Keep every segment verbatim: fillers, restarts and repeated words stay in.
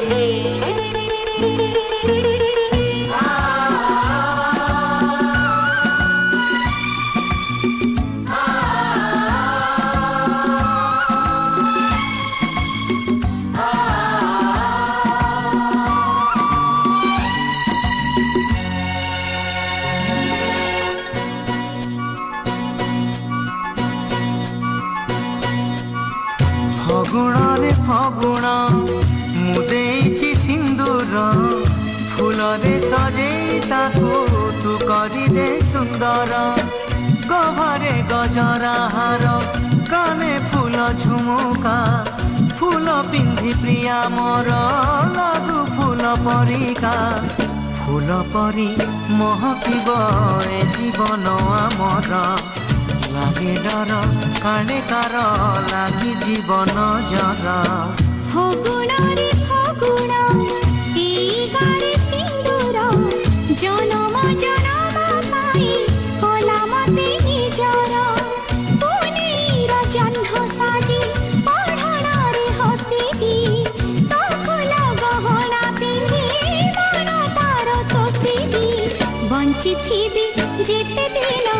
फगुणे फगुण मुदेची सिंदूर फूलरे सजेई ताकू तू करी दे सुंदर गभरे गजरा हार काने फूल झुमुका फूल पिंधि प्रिया मोर लागू फूल परिका फूल परी महकिब ए जीवन आमर लागे डर काने कार लागी जीवन जर फगुण रे फगुण एई गारे सिंदूर जनम जनम पाई कला मते निजर पुनीर जह्न साजी पढ़ण रे हसिबी तो फूल गहना पिंधि मन तार तोसिबी बंची थिबी जेते दिन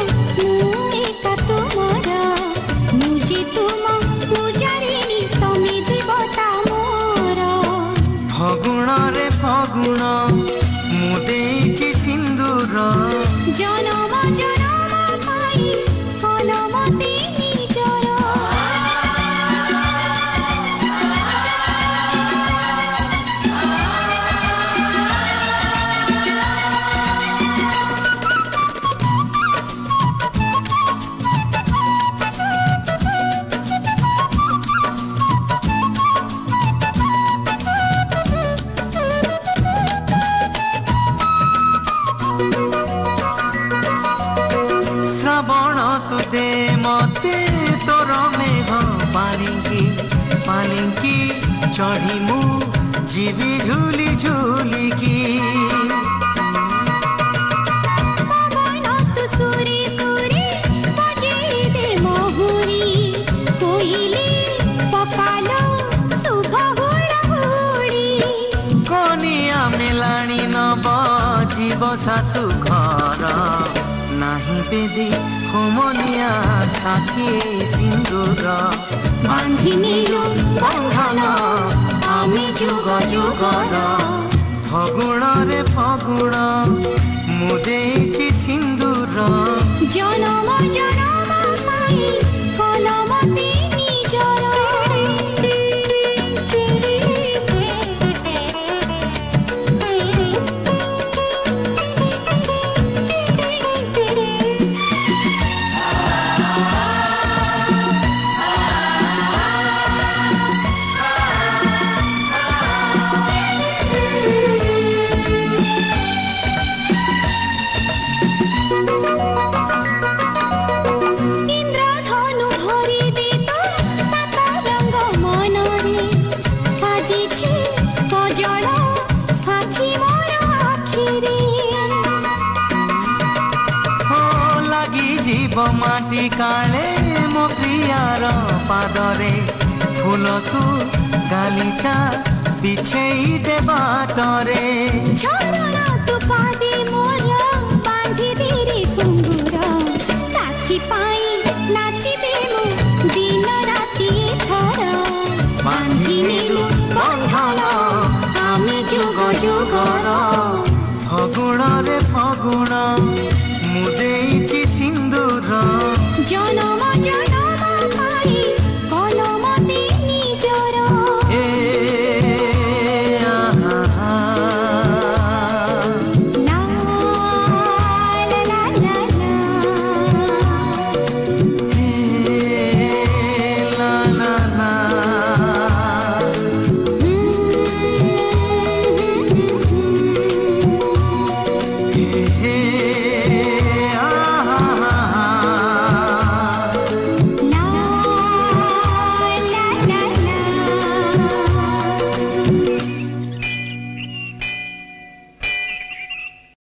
फगुण रे फगुण मुदेची सिंदूर जनम जनम पाई कलमते निजर श्रावण तु दे मते तोर मेघ पालिंकी पालिंकी चढ़ी मु जीवी झूली झूलिकी पवन तु सुरी सुरी बजेई दे महुरी कोइली पकालो शुभ हुड़हुड़ी कनिया मेलाणी नब जीव सासु घर नाही बेदी होमनिया साथी सिंदूर बांधी नीलु बंधन आमी जुग जुगर फगुण रे फगुण मुदेची सिंदूर जनम जनम पाई कलमते निजर माटी काले मो प्रियार पादरे फूल तू गालीचा बिछेई दे बाटरे झरणा तू पादी मोर बांधी धीरे कुंगुर साथी पाई नाचिबे मु दिन राति थर बांधी नीलु बंधन आमी जुग जुगर फगुण रे फगुण